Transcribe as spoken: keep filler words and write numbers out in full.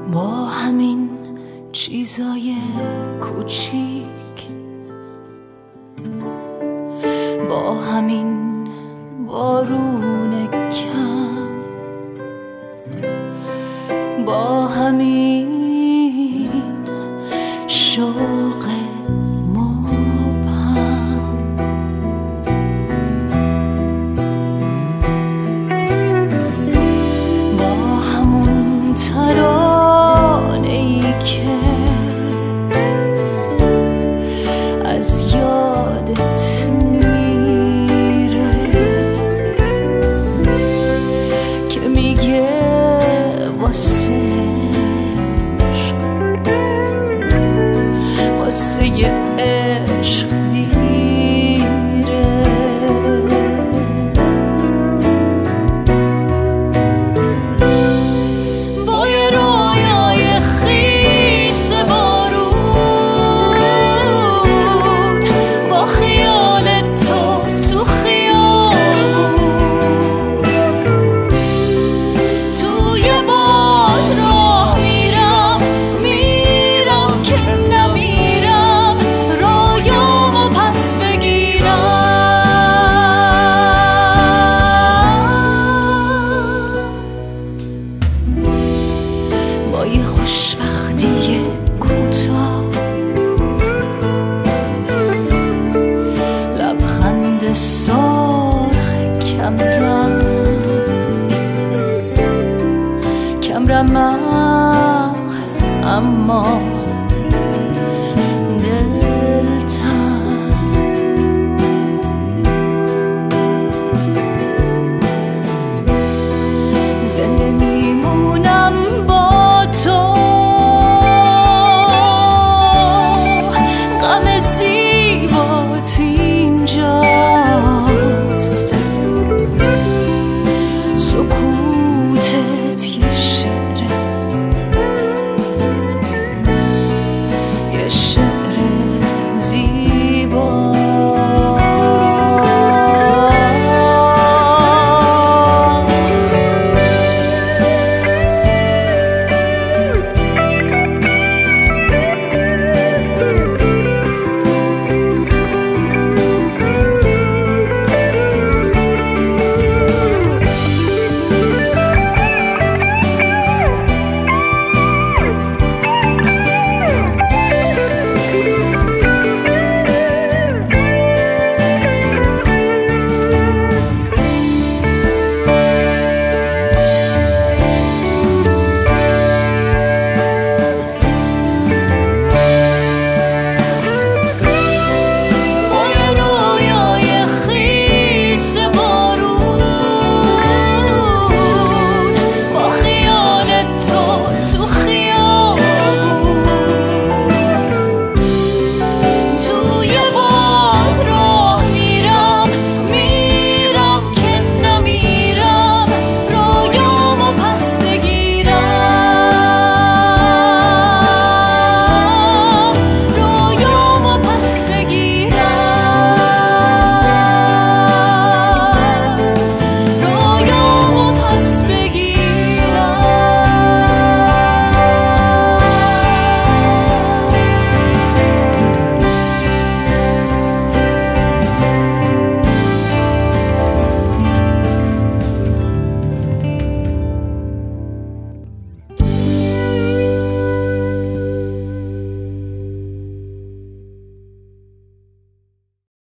با همین چیزای کوچیک، با همین بارون کم، با همین شوق مبهم، با همون ترانه ای که از یادت میره، که میگه واسه واسه یه عشق دیره. با یه رویای خیس بارون، با خیال تو تو خیابون، توی باد راه میرم میرم که نمیرم رویامو پس بگیرم. با یه خوشبختی کوتاه، لبخند سرخ کمرم کمرم اما